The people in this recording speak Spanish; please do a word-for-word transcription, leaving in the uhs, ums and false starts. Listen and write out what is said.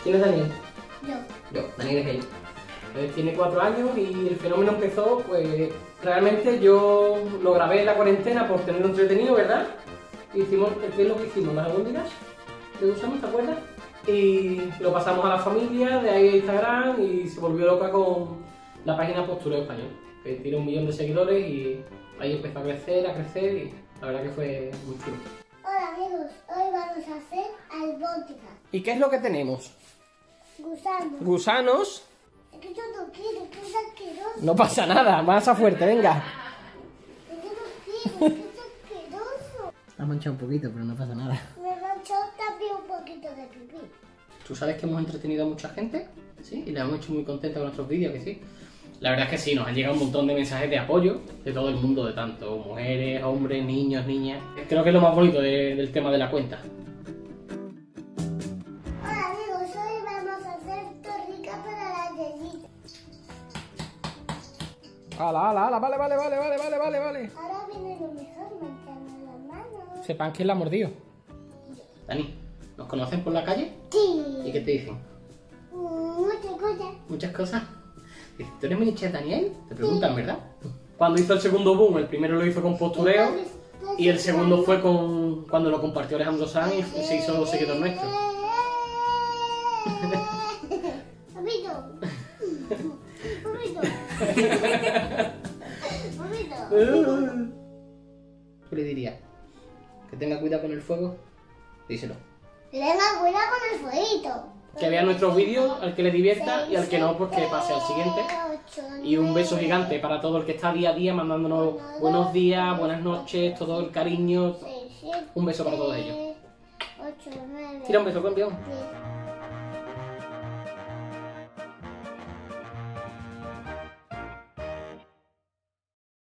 ¿Quién es Daniel? Yo. Yo, Daniel es él. Él tiene cuatro años y el fenómeno empezó, pues, realmente yo lo grabé en la cuarentena por tenerlo entretenido, ¿verdad? Hicimos, ¿qué es lo que hicimos? ¿Las albóndigas? ¿Te usamos, te acuerdas? Y lo pasamos a la familia, de ahí a Instagram, y se volvió loca con la página Postureo Español, que tiene un millón de seguidores y ahí empezó a crecer, a crecer y la verdad que fue muy chulo. Hola amigos, hoy vamos a hacer albóndigas. ¿Y qué es lo que tenemos? Gusanos. Gusanos. Es que yo no quiero, que es asqueroso. No pasa nada, más a fuerte, venga. Es que no quiero, que es asqueroso. Ha manchado un poquito, pero no pasa nada. Me manchó también un poquito de pipí. ¿Tú sabes que hemos entretenido a mucha gente? ¿Sí? Y la hemos hecho muy contenta con nuestros vídeos, que sí. La verdad es que sí, nos han llegado un montón de mensajes de apoyo de todo el mundo, de tanto mujeres, hombres, niños, niñas. Creo que es lo más bonito de, del tema de la cuenta. Hola amigos, hoy vamos a hacer torricas para las yeyita. ¡Hala, hala, hala! Vale, vale, vale, vale, vale, vale, vale. Ahora viene lo mejor, mancharme las manos. Sepan quién la ha mordido. Dani, ¿nos conocen por la calle? Sí. ¿Y qué te dicen? Muchas cosas. Muchas cosas. Dicen, ¿tú eres minichef Daniel? Te preguntan, ¿verdad? Cuando hizo el segundo boom, el primero lo hizo con postureo y el segundo fue con cuando lo compartió Alejandro Sanz y se hizo seguidor nuestro. Papito. Papito. Papito. ¿Qué le dirías? ¿Que tenga cuidado con el fuego? Díselo. Tenga cuidado con el fueguito. Que vea nuestros vídeos, al que le divierta y al que no, pues que pase al siguiente. Y un beso gigante para todo el que está día a día mandándonos buenos días, buenas noches, todo el cariño. Un beso para todos ellos. Tira un beso, campeón.